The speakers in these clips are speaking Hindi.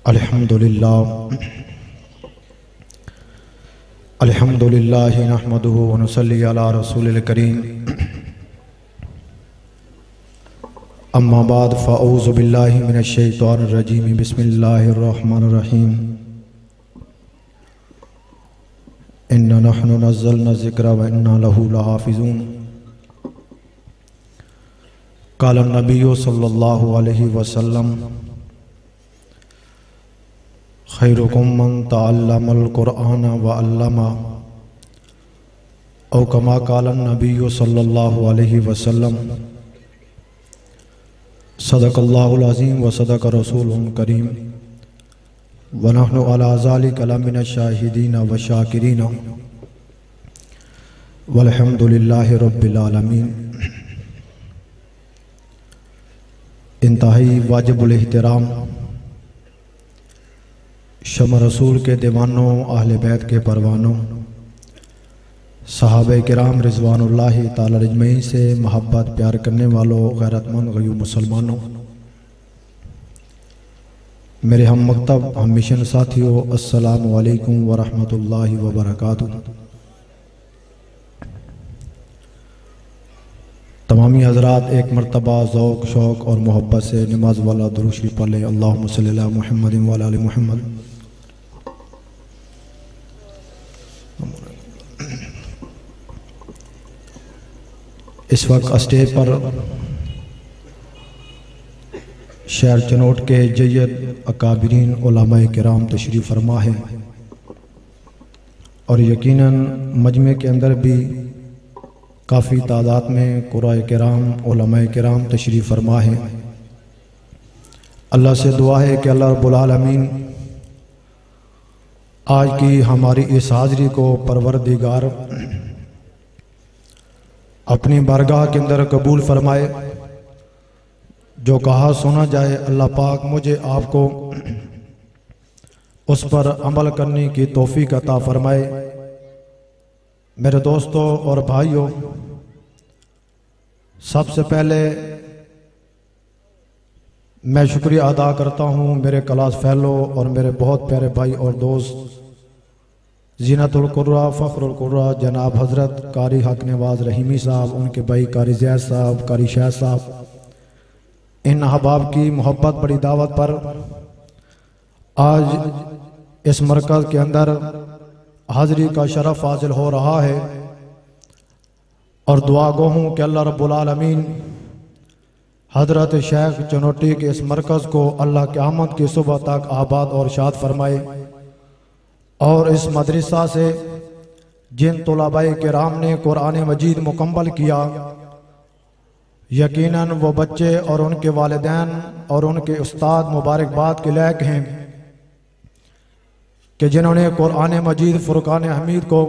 अल्हम्दुलिल्लाह नहमदुहु व नुसल्ली अला रसूलिल करीम। अम्मा बाद फ़अऊज़ु बिल्लाहि मिनश शैतानिर रजीम। बिस्मिल्लाहिर रहमानिर रहीम। इन्ना नहनु नज़्ज़लना ज़िक्रा व इन्ना लहू लहाफ़िज़ून। क़ाला नबिय्यु सल्लल्लाहु अलैहि वसल्लम खैरुकुम मन तअल्लमल कुरआन व अल्लमा औ कमा क़ाला नबिय्यु सल्लल्लाहु अलैहि वसल्लम। सदक़ल्लाहुल अज़ीम व सदक़ रसूलुल करीम व नहनु अला ज़ालिका लमिनश शाहिदीन व शाकिरीन वल्हम्दुलिल्लाहि रब्बिल आलमीन। इंतहाई वाजिबुल एहतराम शम रसूल के दीवानों, अहले बैत के परवानों, सहाबे किराम रिज़वानुल्लाहि ताला अजमईन से मोहब्बत प्यार करने वालों, गैरतमंद गयूर मुसलमानों, मेरे हम मकतब हम मिशन साथियों, अस्सलामु अलैकुम व रहमतुल्लाहि व बरकातुहू। तमामी हज़रात एक मरतबा ज़ौक़ शौक़ और मोहब्बत से नमाज वाला दुरूद शरीफ पढ़ लें। अल्लाहुम्मा सल्लि अला मुहम्मद व अला आलि मुहम्मद। इस वक्त स्टेज पर शहर चनोट के जय्यद अकाबिरीन उलमाए किराम तशरीफ़ फरमा है और यकीनन मजमे के अंदर भी काफ़ी तादाद में कुराए किराम उलमाए किराम तशरीफ़ फरमा है। अल्लाह से दुआ है कि अल्लाह रब्बुल आलमीन आज की हमारी इस हाज़री को परवरदिगार अपनी बारगाह के अंदर कबूल फरमाए। जो कहा सुना जाए, अल्लाह पाक मुझे आपको उस पर अमल करने की तौफीक अता फरमाए। मेरे दोस्तों और भाइयों, सबसे पहले मैं शुक्रिया अदा करता हूँ मेरे क्लास फेलो और मेरे बहुत प्यारे भाई और दोस्त ज़ीनतुल कुर्रा फ़ख्रुल कुर्रा जनाब हज़रत कारी हक नवाज़ रहीमी साहब, उनके भाई कारी ज़ैद साहब, कारी शाह साहब, इन अहबाब की मोहब्बत बड़ी दावत पर आज इस मरकज़ के अंदर हाज़री का शरफ़ हासिल हो रहा है और दुआ गो हूँ कि अल्लाह रब्बुल आलमीन हज़रत शेख चनोटी के इस मरकज़ को अल्लाह क़यामत की सुबह तक आबाद और शाद फरमाए और इस मदरसा से जिन तुलाबाए किराम ने कुरान मजीद मुकम्मल किया, यकीनन वो बच्चे और उनके वालिदैन और उनके उस्ताद मुबारकबाद के लायक हैं कि जिन्होंने कुरान मजीद फ़ुरक़ान हमीद को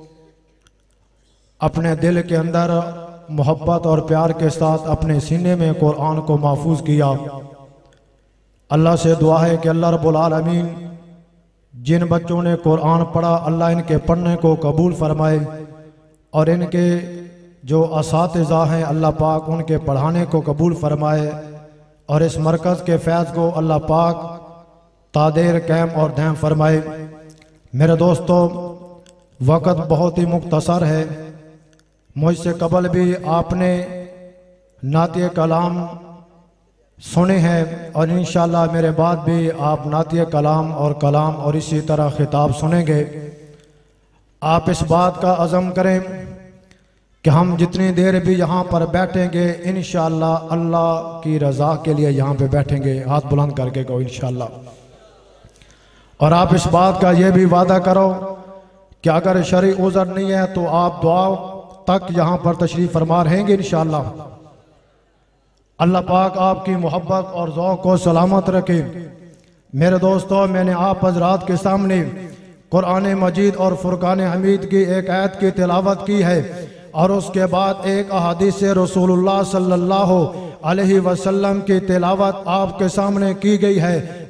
अपने दिल के अंदर मोहब्बत और प्यार के साथ अपने सीने में कुरान को महफूज किया। अल्लाह से दुआ है कि अल्लाह रब्बुल आलमीन जिन बच्चों ने कुरान पढ़ा, अल्लाह इनके पढ़ने को कबूल फरमाए और इनके जो असातिज़ा हैं अल्लाह पाक उनके पढ़ाने को कबूल फरमाए और इस मरकज़ के फैज़ को अल्लाह पाक तादेर कैम और धैम फरमाए। मेरे दोस्तों, वक़्त बहुत ही मुख्तसर है। मुझसे कबल भी आपने नातिए कलाम सुने हैं और इंशाअल्लाह मेरे बाद भी आप नातिए कलाम और इसी तरह खिताब सुनेंगे। आप इस बात का अज़म करें कि हम जितनी देर भी यहाँ पर बैठेंगे इंशाअल्लाह अल्लाह की रज़ा के लिए यहाँ पे बैठेंगे। हाथ बुलंद करके कहो इंशाअल्लाह। और आप इस बात का ये भी वादा करो कि अगर शरई उज़र नहीं है तो आप दुआ तक यहाँ पर तशरीफ़ फरमा रहेंगे इंशाअल्लाह। अल्लाह पाक आपकी मोहब्बत और ज़ौक़ को सलामत रखे। मेरे दोस्तों, मैंने आप हज़रात के सामने कुरान मजीद और फ़ुरक़ान हमीद की एक आयत की तिलावत की है और उसके बाद एक अहादीस रसूलुल्लाह सल्लल्लाहु अलैहि वसल्लम की तिलावत आपके सामने की गई है।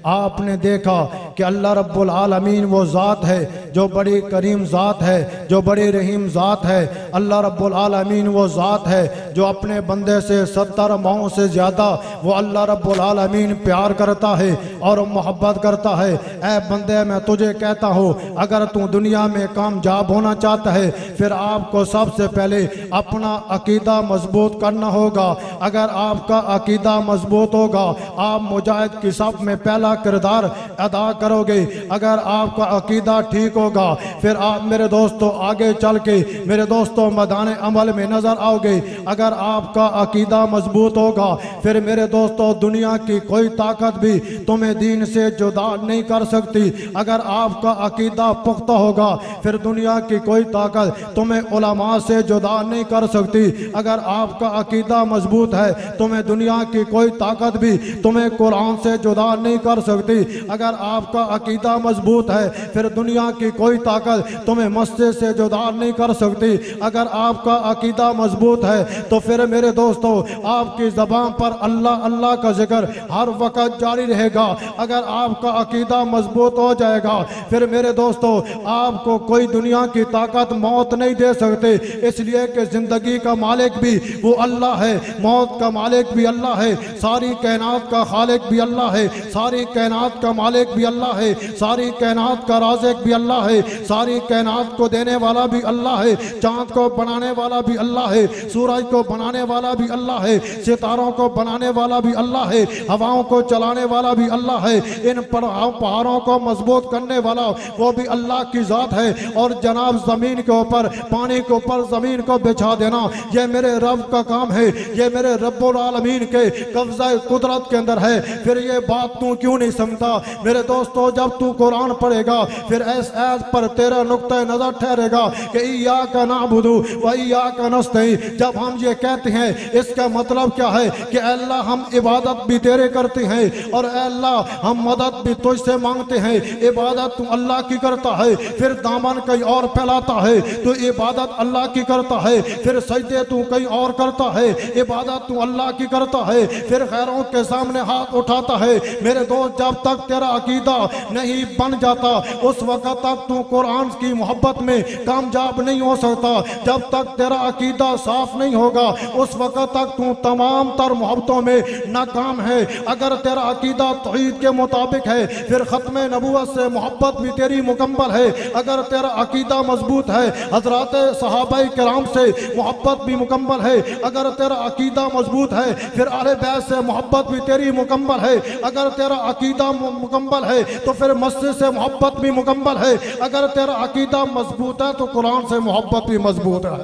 आपने देखा कि अल्लाह रब्बुल आलमीन वो ज़ात है जो बड़ी करीम ज़ात है, जो बड़ी रहीम ज़ात है। अल्लाह रब्बुल आलमीन वो ज़ात है जो अपने बंदे से 70 माओं से ज़्यादा वो अल्लाह रब्बुल आलमीन प्यार करता है और मोहब्बत करता है। ऐ बंदे, मैं तुझे कहता हूँ, अगर तू दुनिया में कामयाब होना चाहता है फिर आपको सबसे पहले अपना अकीदा मजबूत करना होगा। अगर आपका अकीदा मजबूत होगा आप मुजाहिद की सफ में पहला किरदार अदा करोगे। अगर आपका अकीदा ठीक होगा फिर आप मेरे दोस्तों आगे चल के मेरे दोस्तों मैदान अमल में नजर आओगे। अगर आपका अकीदा मजबूत होगा फिर मेरे दोस्तों दुनिया की कोई ताकत भी तुम्हें दीन से जुदा नहीं कर सकती। अगर आपका अकीदा पुख्ता होगा फिर दुनिया की कोई ताकत तुम्हें उलमा से जुदा नहीं कर सकती। अगर आपका अकीदा मजबूत है तुम्हें दुनिया की कोई ताकत भी तुम्हें कुरान से जुदा नहीं कर सकती। अगर आपका अकीदा मजबूत है फिर दुनिया की कोई ताकत तुम्हें मस्जिद से जुदा नहीं कर सकती। अगर आपका अकीदा मजबूत है तो फिर मेरे दोस्तों आपकी ज़बान पर अल्लाह अल्लाह का जिक्र हर वक्त जारी रहेगा। अगर आपका अकीदा मजबूत हो जाएगा फिर मेरे दोस्तों आपको कोई दुनिया की ताकत मौत नहीं दे सकते, इसलिए कि जिंदगी का मालिक भी वो अल्लाह है, मौत का मालिक भी अल्लाह है, सारी कायनात का खालिक भी अल्लाह है, सारी कायनात का मालिक भी अल्लाह है, सारी कायनात का राज़िक भी अल्लाह है, सारी कायनात को देने वाला भी अल्लाह है, चांद को बनाने वाला भी अल्लाह है, सूरज को बनाने वाला भी अल्लाह है, सितारों को बनाने वाला भी अल्लाह है, हवाओं को चलाने वाला भी अल्लाह है, इन पहाड़ों को मजबूत करने वाला वो भी अल्लाह की ज़ात है। और जनाब ज़मीन के ऊपर पानी के ऊपर ज़मीन को बिछा देना ये मेरे रब का काम है, ये मेरे रब्बुल आलमीन के कब्ज़ा कुदरत के अंदर है। फिर ये बात तू क्यों नहीं समझता मेरे दोस्तों? जब तू कुरान पढ़ेगा फिर इस आयत पर तेरा नुक्ता नज़र ठहरेगा कि इय्याका नअबुदु व इय्याका नस्तईन। जब हम ये कहते हैं इसका मतलब क्या है कि अल्लाह हम इबादत भी तेरे करते हैं और अल्लाह हम मदद भी तुझसे मांगते हैं। इबादत तू अल्लाह की करता है, फिर दामन कहीं और फैलाता है तो इबादत अल्लाह की करता है, फिर सजदे तू कहीं और करता है, इबादत तू अल्लाह की करता है, फिर गैरों के सामने हाथ उठाता है। मेरे दोस्त जब तक तेरा अकीदा नहीं बन जाता उस वक्त तक तू कुरान की मोहब्बत में कामयाब नहीं हो सकता। जब तक तेरा अकीदा साफ नहीं होगा उस वक्त तक तू तमाम तर मोहब्बतों में नाकाम है। अगर तेरा अकीदा तौहीद के मुताबिक है फिर खत्म नबूवत से मोहब्बत भी तेरी मुकम्मल है। अगर तेरा अकीदा मजबूत है हजरत सहाबाए किराम से मोहब्बत भी मुकम्मल है। अगर तेरा अकीदा मजबूत है फिर अहले बैत से मोहब्बत भी तेरी मुकम्मल है। अगर तेरा अकीदा मुकम्मल है तो फिर मस्जिद से मोहब्बत भी मुकम्मल है। अगर तेरा अकीदा मजबूत है तो कुरान से मोहब्बत भी मजबूत है।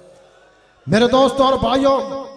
मेरे दोस्तों और भाइयों,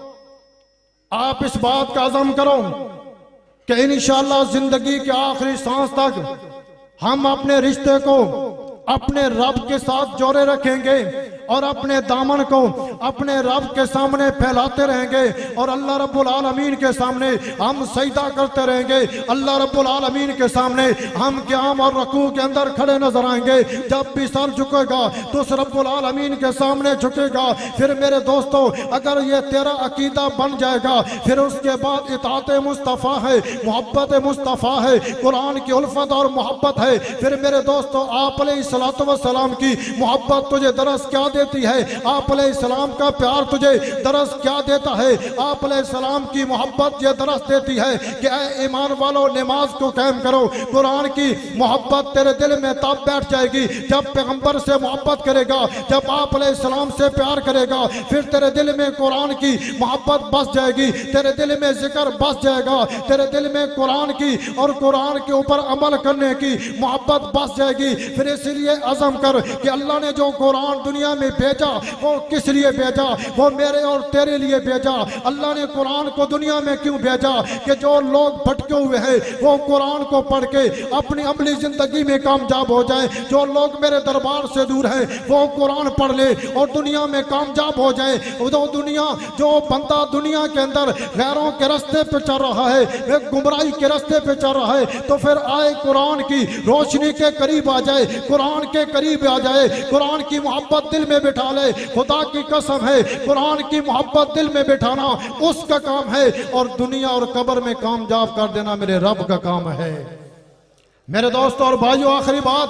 आप इस बात का अज़म करो कि इंशाअल्लाह जिंदगी के आखिरी सांस तक हम अपने रिश्ते को अपने रब के साथ जोड़े रखेंगे और अपने दामन को अपने रब के सामने फैलाते रहेंगे और अल्लाह रब्बुल आलमीन के सामने हम सजदा करते रहेंगे। अल्लाह रब्बुल आलमीन के सामने हम क़याम और रुकू के अंदर खड़े नजर आएंगे। जब भी सर झुकेगा तो उस रब्बुल आलमीन के सामने झुकेगा। फिर मेरे दोस्तों अगर ये तेरा अकीदा बन जाएगा फिर उसके बाद इताअत मुस्तफ़ा है, मोहब्बत मुस्तफ़ा है, कुरान की उल्फत और मोहब्बत है। फिर मेरे दोस्तों आप अलैहिस्सलातु वस्सलाम की मोहब्बत तुझे दरस क्या देती है? आप अलैहिस्सलाम का प्यार तुझे दरस क्या देता है? आप अलैहिस्सलाम की मोहब्बत ये दरस देती है कि ऐ ईमान वालों नमाज को कायम करो। कुरान की मोहब्बत तेरे दिल में तब बैठ जाएगी जब पैगंबर से मोहब्बत करेगा, जब आप अलैहिस्सलाम से प्यार करेगा फिर तेरे दिल में कुरान की मोहब्बत बस जाएगी, तेरे दिल में जिक्र बस जाएगा, तेरे दिल में कुरान की और कुरान के ऊपर अमल करने की मोहब्बत बस जाएगी। फिर इसलिए अज़म कर कि अल्लाह ने जो कुरान दुनिया में भेजा वो किस लिए भेजा? वो मेरे और तेरे लिए भेजा। अल्लाह ने कुरान को दुनिया में क्यों भेजा? कि जो लोग भटके हुए हैं वो कुरान को पढ़ के अपनी अमली जिंदगी में कामयाब हो जाए। जो लोग मेरे दरबार से दूर हैं वो कुरान पढ़ ले और दुनिया में कामयाब हो जाए। जो बंदा दुनिया के अंदर गैरों के रास्ते पे चल रहा है, एक गुमराही के रास्ते पे चल रहा है, तो फिर आए कुरान की रोशनी के करीब आ जाए, कुरान के करीब आ जाए, कुरान की मोहब्बत दिल में बिठा ले। खुदा की कसम है कुरान की मोहब्बत दिल में बिठाना उसका काम है और दुनिया और कब्र में कामयाब कर देना मेरे रब का काम है। मेरे दोस्तों और भाइयों, आखिरी बात,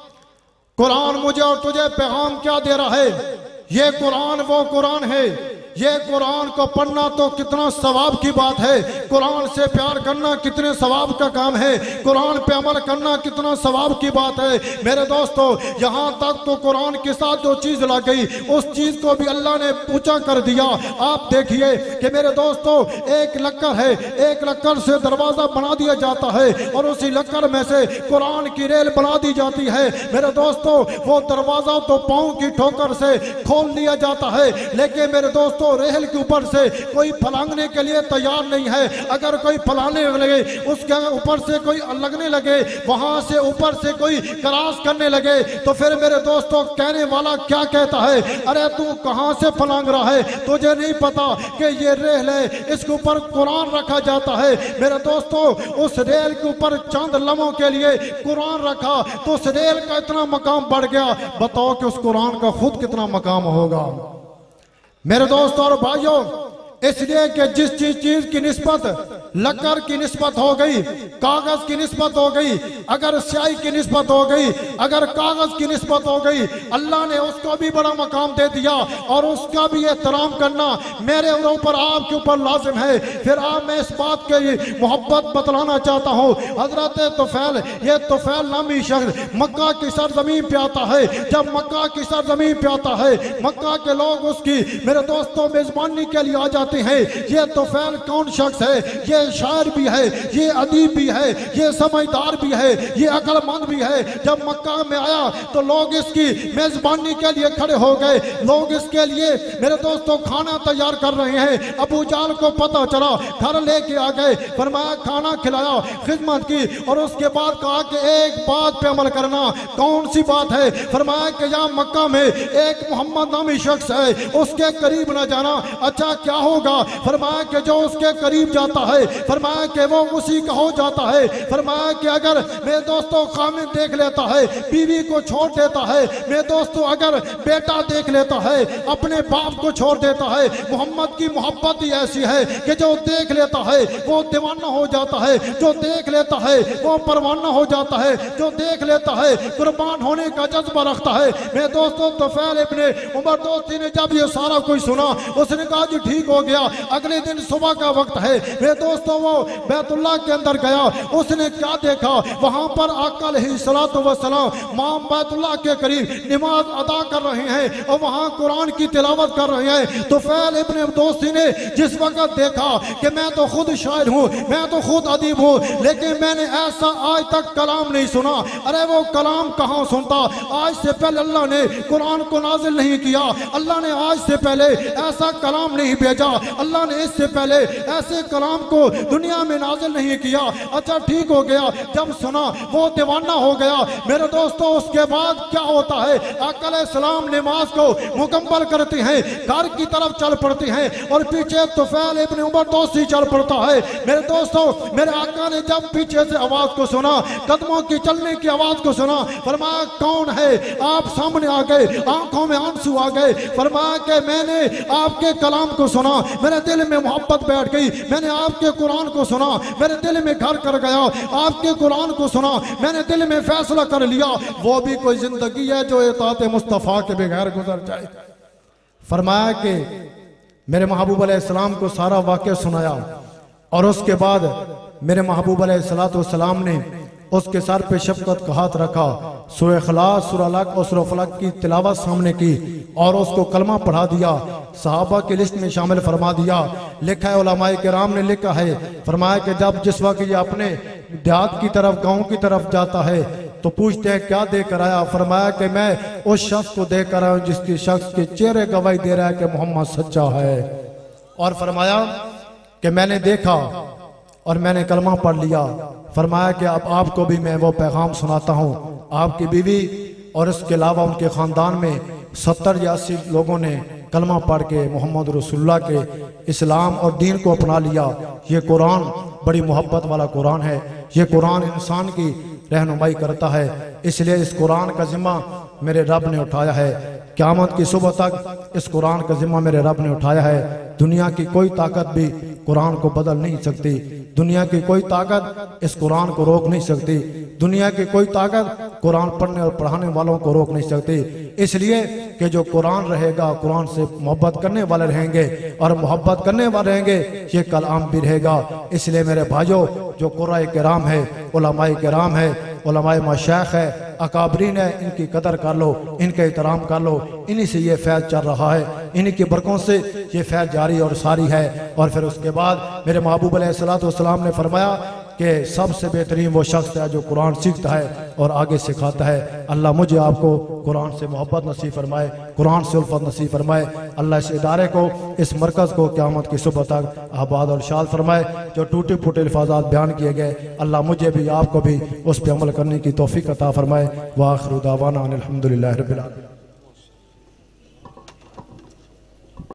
कुरान मुझे और तुझे पैगाम क्या दे रहा है? ये कुरान वो कुरान है, ये कुरान को पढ़ना तो कितना सवाब की बात है, कुरान से प्यार करना कितने सवाब का काम है, कुरान पे अमल करना कितना सवाब की बात है। मेरे दोस्तों, यहाँ तक तो कुरान के साथ जो चीज लग गई उस चीज को भी अल्लाह ने ऊंचा कर दिया। आप देखिए कि मेरे दोस्तों, एक लक्कर है, एक लक्कर से दरवाजा बना दिया जाता है और उसी लक्कर में से कुरान की रेल बना दी जाती है। मेरे दोस्तों, वो दरवाजा तो पाँव की ठोकर से खोल दिया जाता है, लेकिन मेरे दोस्तों रेल के ऊपर से कोई फलांगने के लिए तैयार नहीं है। अगर कोई फलाने लगे, उसके ऊपर से कोई लगने लगे, वहां से ऊपर से कोई क्रॉस करने लगे, तो फिर मेरे दोस्तों कहने वाला क्या कहता है? अरे तू कहां से फलांग रहा है? तुझे नहीं पता कि ये रेल है, इसके ऊपर कुरान रखा जाता है। मेरे दोस्तों, उस रेल के ऊपर चंद लम्हों के लिए कुरान रखा तो उस रेल का इतना मकाम बढ़ गया। बताओ कि उस कुरान का खुद कितना मकाम होगा। मेरे दोस्तों और भाइयों, इसलिए कि जिस चीज की निस्बत लक्कर की निस्बत हो गई, कागज की निस्बत हो गई, अगर स्याही की निस्बत हो गई, अगर कागज की निस्बत हो गई, अल्लाह ने उसको भी बड़ा मकाम दे दिया और उसका भी एहतराम करना मेरे ऊपर, आपके ऊपर लाजिम है। फिर आप मैं इस बात की मोहब्बत बतलाना चाहता हूँ। हजरत तुफैल, ये तुफैल नामी शख्स मक्का की सरजमीन पे आता है। जब मक्का की सरजमीन पे आता है, मक्का के लोग उसकी मेरे दोस्तों मेजबानी के लिए आ जाते हैं। ये तुफैल कौन शख्स है? ये शायर भी है, ये अदीब भी है, ये समझदार भी है, ये अक्लमंद भी है। जब मक्का में आया तो लोग इसकी मेजबानी के लिए खड़े हो गए। लोग इसके लिए मेरे दोस्तों खाना तैयार कर रहे हैं। अबू जाल को पता चला, घर लेके आ गए, फरमाया खाना खिलाया, खिदमत की और उसके बाद कहा कि एक बात पे अमल करना। कौन सी बात है? फरमाया कि यहाँ मक्का में एक मोहम्मद नामी शख्स है, उसके करीब न जाना। अच्छा क्या होगा? फरमाया कि जो उसके करीब जाता है, फरमाया कि वो उसी का हो जाता है। फरमाया कि अगर मेरे दोस्तों खामिद देख लेता है, बीवी को छोड़ देता है, मेरे दोस्तों अगर बेटा देख लेता है, अपने बाप को छोड़ देता है। मोहम्मद की मोहब्बत ही ऐसी है कि जो देख लेता है वो दीवाना हो जाता है, जो देख लेता है वो परवाना हो जाता है, जो देख लेता है कुर्बान होने का जज्बा रखता है। मेरे दोस्तों, तुफैल इब्ने उमर दोस्ती ने जब ये सारा कुछ सुना, उसने कहा जी ठीक हो गया। अगले दिन सुबह का वक्त है, मेरे दोस्तों वो बैतुल्लाह के अंदर गया। उसने क्या देखा? वहां पर आका अलैहिस्सलातु वस्सलाम माम बैतुल्लाह के करीब नमाज अदा कर रहे हैं और वहां कुरान की तिलावत कर रहे हैं। तो फैल इब्ने दोस्ती ने जिस वक्त देखा कि मैं तो खुद शायर हूँ, मैं तो खुद अदीब हूँ, लेकिन मैंने ऐसा आज तक कलाम नहीं सुना। अरे वो कलाम कहाँ सुनता? आज से पहले अल्लाह ने कुरान को नाजिल नहीं किया, अल्लाह ने आज से पहले ऐसा कलाम नहीं भेजा, अल्लाह ने इससे पहले ऐसे कलाम को दुनिया में नाजिल नहीं किया। अच्छा ठीक हो गया, जब सुना वो दीवाना हो गया। मेरे दोस्तों, उसके बाद क्या होता है? आका अलैहिस्सलाम नमाज को मुकम्मल करते हैं, घर की तरफ चल पड़ते हैं और पीछे तुफैल इब्ने उमर दोस्ती चल पड़ता है। मेरे दोस्तों, मेरे आका ने जब पीछे से आवाज को सुना, कदमों की चलने की आवाज को सुना, फरमाया कौन है? आप सामने आ गए, आंखों में आंसू आ गए। फरमाया कि मैंने आपके कलाम को सुना, मेरे दिल में मोहब्बत बैठ गई, मैंने आपके कुरान को सुना, मेरे दिल में घर कर गया, आपके कुरान को सुना, मैंने दिल में फैसला कर लिया, वो भी कोई जिंदगी है जो इताअत मुस्तफ़ा के बगैर गुजर जाए। फरमाया कि मेरे महबूब अलैहिस्सलाम को सारा वाक़या सुनाया और उसके बाद मेरे महबूब अलैहिस्सलाम ने उसके सर पे शफकत का हाथ रखा, सूरह इखलास, सूरह अलक और सूरह फलक की तिलावत सामने की और उसको कलमा पढ़ा दिया, सहाबा की लिस्ट में शामिल फरमा दिया। लिखा है, उलमाए किराम ने लिखा है, फरमाया कि जब जिस वक्त ये अपने देहात की तरफ, गाँव की तरफ जाता है तो पूछते हैं क्या देकर आया? फरमाया कि मैं उस शख्स को देकर आया हूँ जिसकी शख्स के चेहरे गवाही दे रहा है कि मोहम्मद सच्चा है। और फरमाया कि मैंने देखा और मैंने कलमा पढ़ लिया। फरमाया कि अब आपको भी मैं वो पैगाम सुनाता हूँ। आपकी बीवी और इसके अलावा उनके ख़ानदान में 70 या 80 लोगों ने कलमा पढ़ के मोहम्मद रसूलुल्लाह के इस्लाम और दीन को अपना लिया। ये कुरान बड़ी मोहब्बत वाला कुरान है। ये कुरान इंसान की रहनुमाई करता है, इसलिए इस कुरान का जिम्मा मेरे रब ने उठाया है। क़यामत की सुबह तक इस कुरान का जिम्मा मेरे रब ने उठाया है। दुनिया की कोई ताकत भी कुरान को बदल नहीं सकती। दुनिया की कोई ताकत इस कुरान को रोक नहीं सकती। दुनिया की कोई ताकत कुरान पढ़ने और पढ़ाने वालों को रोक नहीं सकती। इसलिए कि जो कुरान रहेगा, कुरान से मोहब्बत करने वाले रहेंगे और मोहब्बत करने वाले रहेंगे, ये कलाम भी रहेगा। इसलिए मेरे भाइयों, जो कुर्राए किराम है, उलमाए किराम है, उलमाए मशाइख है, अकाबरीन है, इनकी कदर कर लो, इनके एहतराम कर लो। इन्हीं से ये फैज़ चल रहा है, इन्हीं की बरकों से ये फैज़ जारी और सारी है। और फिर उसके बाद मेरे महबूब अलैहिस्सलातु वस्सलाम ने फरमाया कि सबसे बेहतरीन वो शख्स है जो कुरान सीखता है और आगे सिखाता है। अल्लाह मुझे आपको कुरान से मोहब्बत नसीब फरमाए, कुरान से उल्फत नसीब फरमाए। अल्लाह इस इदारे को, इस मरकज़ को क़यामत की सुबह तक आबाद और शाद फरमाए। जो टूटे फूटे अल्फाज़ात बयान किए गए, अल्लाह मुझे भी आपको भी उस पर अमल करने की तौफीक अता फरमाए। व आखिरु दावाना अनिल हम्दुलिल्लाहि रब्बिल आलमीन।